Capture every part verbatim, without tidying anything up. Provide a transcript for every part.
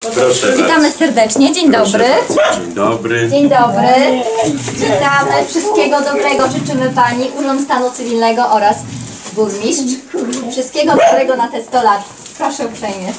Proszę Witamy bardzo. serdecznie, dzień Proszę dobry. bardzo. Dzień dobry. Dzień dobry. Witamy, wszystkiego dobrego życzymy Pani, Urząd Stanu Cywilnego oraz burmistrz. Wszystkiego dobrego na te sto lat. Proszę uprzejmie.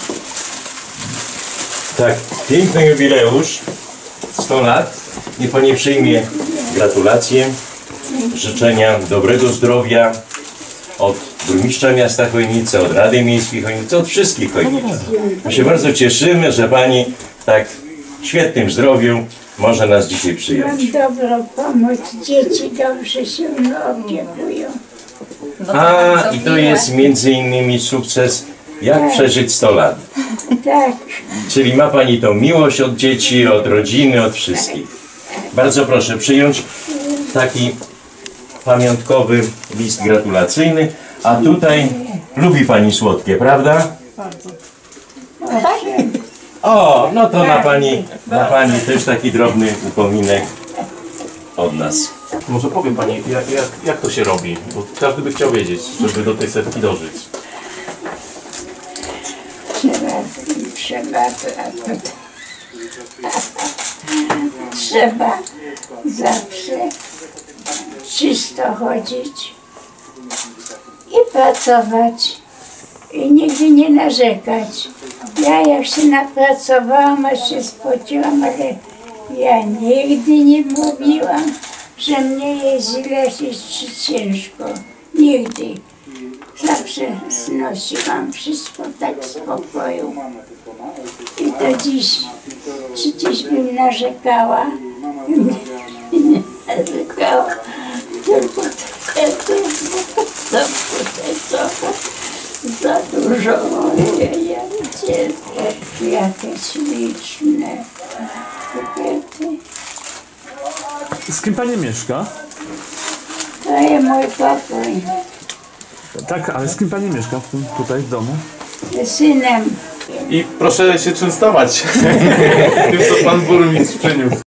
Tak, piękny jubileusz, sto lat. Niech Pani przyjmie gratulacje, życzenia dobrego zdrowia od burmistrza miasta Chojnice, od Rady Miejskiej Chojnice, od wszystkich Chojnic. My się bardzo cieszymy, że Pani w tak świetnym zdrowiu może nas dzisiaj przyjąć. Mam dobrą pomoc, dzieci dobrze się opiekują. A, i to jest między innymi sukces, jak przeżyć sto lat. Tak, Czyli ma Pani tą miłość od dzieci, od rodziny, od wszystkich. Bardzo proszę przyjąć taki pamiątkowy list gratulacyjny. A tutaj lubi Pani słodkie, prawda? Bardzo. O, no to na Pani, na Pani też taki drobny upominek od nas. Może powie Pani, jak, jak, jak to się robi? Bo każdy by chciał wiedzieć, żeby do tej setki dożyć. trzeba, trzeba, trzeba zawsze czysto chodzić i pracować i nigdy nie narzekać. Ja jak się napracowałam, aż się spociłam, ale ja nigdy nie mówiłam, że mnie jest źle czy ciężko. Nigdy. Zawsze znosiłam wszystko tak w spokoju. I to dziś, czy dziś bym narzekała? Nie narzekała, tylko to, to, to, za dużo mówię, jakie śliczne kobiety. Z kim Pani mieszka? To jest mój pokój. Tak, ale z kim Pani mieszka w tym, tutaj w domu? Z synem. I proszę się częstować tym, co Pan burmistrz przyniósł.